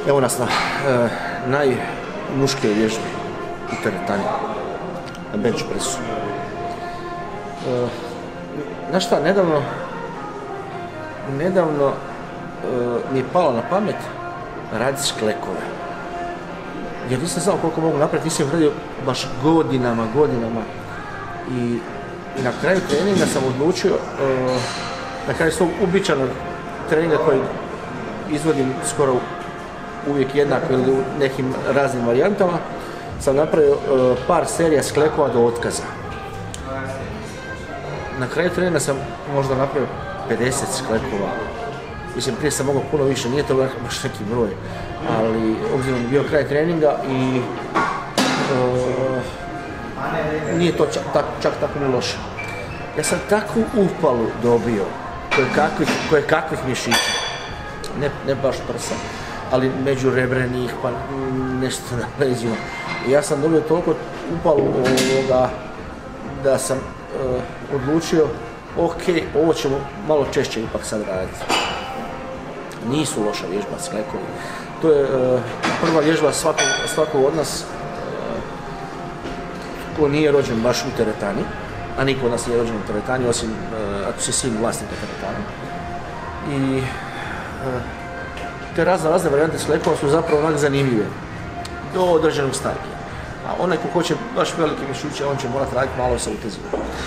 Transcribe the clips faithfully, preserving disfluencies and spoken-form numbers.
Evo nas na e, najmuškoj vježbi u teretani, na bench pressu. E, znaš šta, nedavno, nedavno e, mi je palo na pamet raditi sklekove. Jer nisam znao koliko mogu napraviti, nisam ih radio baš godinama, godinama. I, i na kraju treninga sam odlučio, e, na kraju svog uobičajenog treninga koji izvodim skoro uvijek jednako ili u nekim raznim varijantama, sam napravio uh, par serija sklekova do otkaza. Na kraju treninga sam možda napravio pedeset sklekova. Mislim, prije sam mogao puno više, nije to baš neki broj, ali obzirom bio kraj treninga i uh, nije to čak, tak, čak tako ni loše. Ja sam takvu upalu dobio koje kakvih, koje kakvih mišića, ne, ne baš prsa, ali međurebrenih, pa nešto na leđima. I ja sam dobio toliko upalu ovoga da sam uh, odlučio, ok, ovo ćemo malo češće ipak sad raditi. Nisu loša vježba sklekovi. To je uh, prva vježba svakog, svakog od nas uh, ko nije rođen baš u teretani, a niko od nas nije rođen u teretani, osim uh, ako si sin vlasnika teretana. I uh, te razne, razne varijante sklekova su zapravo onak zanimljive do određenog stadija. A onaj ko hoće baš velike mišiće, on će morati raditi malo sa utezima.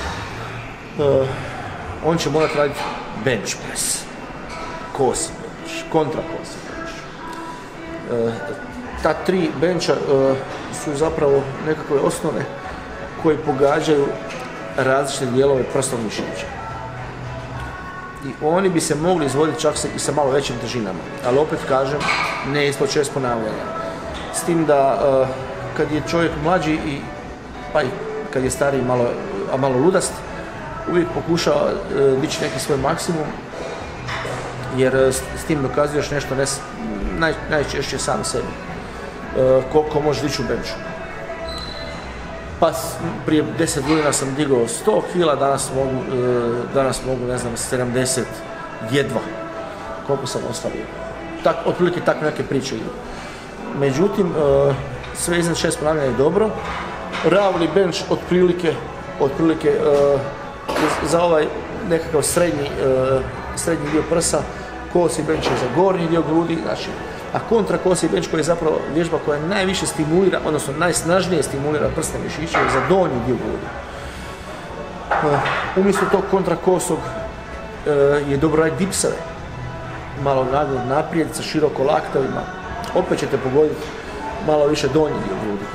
Uh, on će morati raditi bench press, kosi bench, kontra kosi bench. Uh, ta tri bencha uh, su zapravo nekakve osnove koje pogađaju različite dijelove prsnog mišića. I oni bi se mogli izvoditi čak i sa malo većim težinama, ali opet kažem, ne ispod šest ponavljanja. S tim da uh, kad je čovjek mlađi i pa i kad je stariji malo, a malo ludast, uvijek pokušava uh, dići neki svoj maksimum, jer uh, s, s tim dokazuješ nešto ne, naj, najčešće sam sebi, uh, koliko možeš dići u benchu. Pa prije deset godina sam digao sto kila, danas mogu, danas mogu ne znam, sedamdeset, jedva, koliko sam ostavio. Tak, otprilike tako neke priče idu. Međutim, sve iznad šest ponavljanja je dobro. Ravni bench otprilike, otprilike za ovaj nekakav srednji, srednji dio prsa, kosi bench je za gornji dio grudi, znači, a kontra kosi bench koji je zapravo vježba koja najviše stimulira, odnosno najsnažnije stimulira prsne mišiće za donji dio grudi. Uh, umjesto tog kontra kosog uh, je dobro raditi dipseve, malo naglo naprijed sa široko laktovima, opet ćete pogoditi malo više donji dio grudi.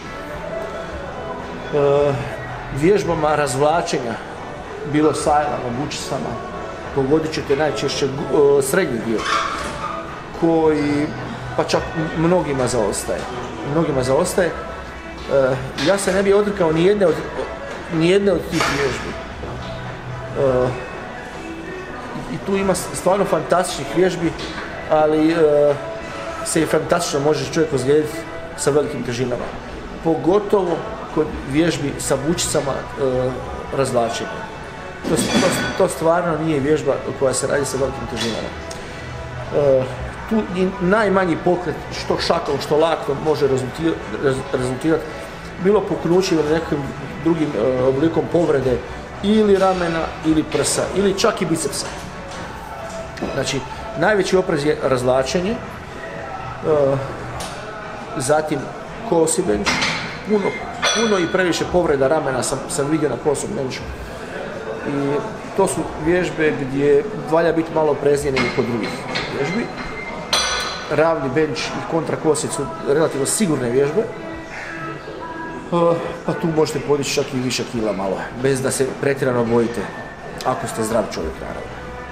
Uh, vježbama razvlačenja, bilo sajlama, bučicama, pogodit ćete najčešće uh, srednji dio, koji pa čak mnogima zaostaje. Mnogima zaostaje. E, ja se ne bi odrekao ni jedne od, ni jedne od tih vježbi. E, I tu ima stvarno fantastičnih vježbi, ali e, se i fantastično može čovjek ozlijediti sa velikim težinama. Pogotovo kod vježbi sa bučicama e, razvlačenja. To, to, to stvarno nije vježba koja se radi sa velikim težinama. E, Tu i najmanji pokret, što šakom, što laktom, može rezultirati, rezultirati bilo poknućim ili nekim drugim uh, oblikom povrede ili ramena, ili prsa, ili čak i bicepsa. Znači, najveći oprez je razvlačenje, uh, zatim kosi bench, puno, puno i previše povreda ramena sam, sam vidio na kosom benchu. I to su vježbe gdje valja biti malo opreznije nego kod drugih vježbi. Ravni bench i kontra kosi su relativno sigurne vježbe, uh, pa tu možete podići čak i više kila malo, bez da se pretjerano bojite, ako ste zdrav čovjek, naravno.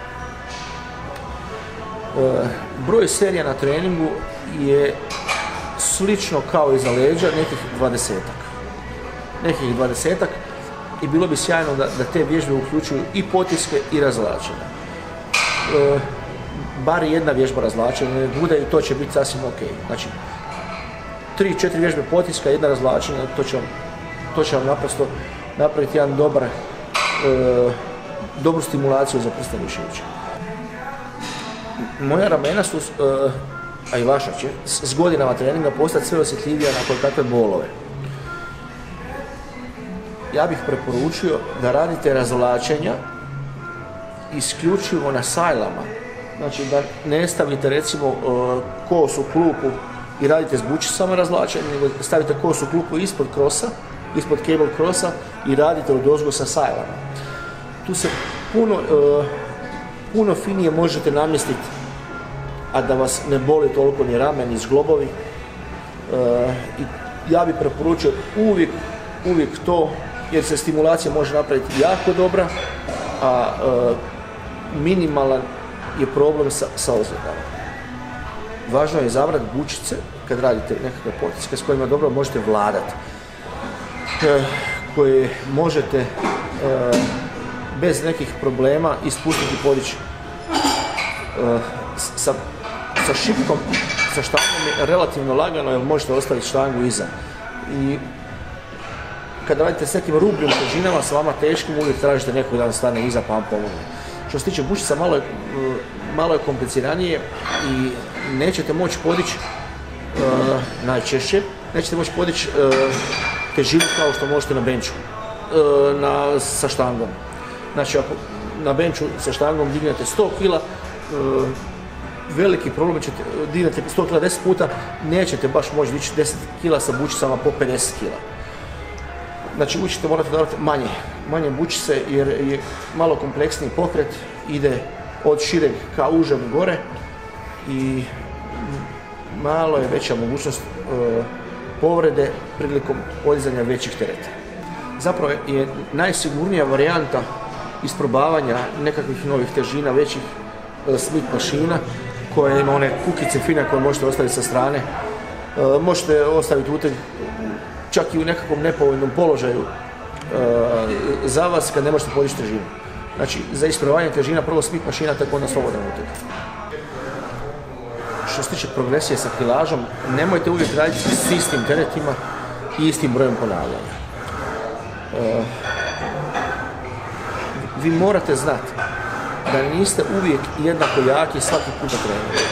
Uh, broj serija na treningu je slično kao i za leđa, nekih dvadesetak. Nekih dvadesetak i bilo bi sjajno da, da te vježbe uključuju i potiske i razvlačenja. Uh, bar jedna vježba razvlačenja ne bude i to će biti sasvim ok. Znači, tri, četiri vježbe potiska, jedna razvlačenja, to će vam, to će vam naprosto napraviti jedan dobar, e, dobru stimulaciju za prsne mišiće. Moja ramena su e, a i vaša će, s godinama treninga postati sve osjetljivija na koje takve bolove. Ja bih preporučio da radite razvlačenja isključivo na sajlama. Znači da ne stavite recimo kos u klupu i radite s bučicama razvlačenja, nego stavite kos u klupu ispod krosa, ispod cable crossa i radite odozgo sa sajlama. Tu se puno, puno finije možete namjestiti, a da vas ne boli toliko ni ramen, ni zglobovi. I ja bih preporučio uvijek, uvijek to, jer se stimulacija može napraviti jako dobra, a minimalan je problem sa, sa ozljedama. Važno je izabrati bučice kad radite nekakve potiske s kojima dobro možete vladati, koje možete bez nekih problema ispustiti i podići. Sa, sa šipkom, sa štangom je relativno lagano jer možete ostaviti štangu iza. I kad radite s nekim rubljim težinama, sa vama teškim, uvijek tražite nekog da vam stane iza pa vam pomogne. Što se tiče bučica, malo je, malo je kompliciranije i nećete moći podići uh, najčešće, nećete moći podići uh, težinu kao što možete na benču uh, na, sa štangom. Znači, ako na benču sa štangom dignete sto kila, uh, veliki problem ćete, dignete sto kila deset puta, nećete baš moći dići deset kila sa bučicama po pedeset kila. Znači, uvijek ćete morati davati manje, manje bučice jer je malo kompleksniji pokret, ide od šireg ka užem gore i malo je veća mogućnost e, povrede prilikom podizanja većih tereta. Zapravo je najsigurnija varijanta isprobavanja nekakvih novih težina, većih e, Smith mašina koja ima one kukice fine koje možete ostaviti sa strane. E, možete ostaviti uteg čak i u nekakvom nepovoljnom položaju e, za vas kad ne možete podići težinu. Znači, za isprobavanje težina prvo Smith mašina, tako onda slobodan uteg. Što se tiče progresije sa kilažom, nemojte uvijek raditi s istim teretima i istim brojem ponavljanja. E, vi morate znati da niste uvijek jednako jaki svaki put na treningu.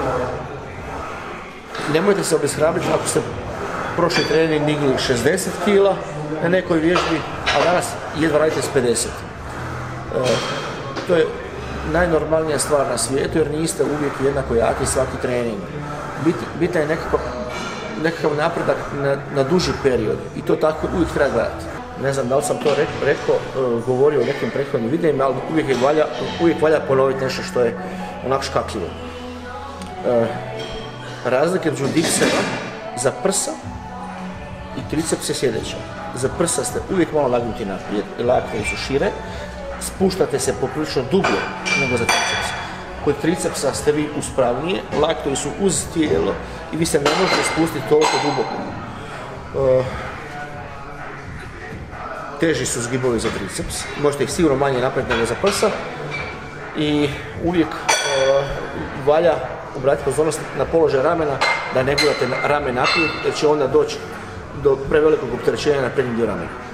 Nemojte se obeshrabriti ako ste prošli trening digli šezdeset kila na nekoj vježbi, a danas jedva radite s pedeset. E, to je najnormalnija stvar na svijetu jer niste uvijek jednako jaki svaki trening. Bit, bitan je nekakav, nekakav napredak na, na duži period i to tako uvijek treba gledati. Ne znam da li sam to rekao, rekao govorio o nekim prethodnim videima, ali uvijek, je valja, uvijek valja ponoviti nešto što je onako škakljivo. E, razlike među dipseva za prsa i triceps je sljedeća. Za prsa ste uvijek malo nagnuti naprijed, laktovi su šire, spuštate se poprilično dublje nego za triceps. Kod tricepsa ste vi uspravnije, laktovi su uz tijelo i vi se ne možete spustiti toliko duboko. Uh, teži su zgibovi za triceps, možete ih sigurno manje napraviti nego za prsa i uvijek uh, valja obratiti pozornost na položaj ramena, da ne gurate rame naprijed jer će onda doći do prevelikog opterećenja na prednji dio ramena.